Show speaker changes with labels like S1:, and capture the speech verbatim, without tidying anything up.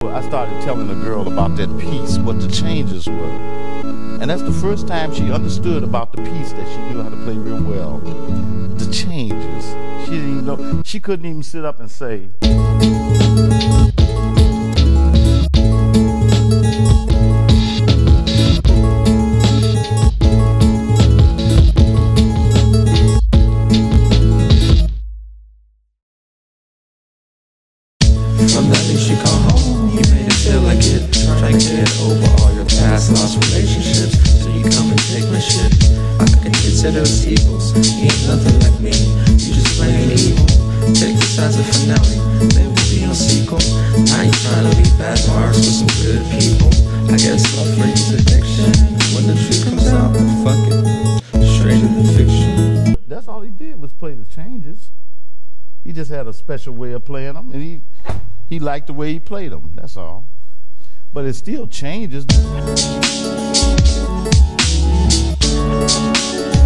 S1: I started telling the girl about that piece, what the changes were. And that's the first time she understood about the piece that she knew how to play real well. The changes. She didn't even know, she couldn't even sit up and say.
S2: From that day she come home, you made it feel like it. Try to get over all your past lost relationships, so you come and take my shit. I can consider us equals, you ain't nothing like me, you just plain evil. Take this as a finale, there will be no sequel. Now you trying to be bad marks with some good people. I guess love for you's addiction. When the truth comes out, fuck it, straight into fiction.
S1: That's all he did was play the changes. He just had a special way of playing them, and he he liked the way he played them. That's all. But it still changes.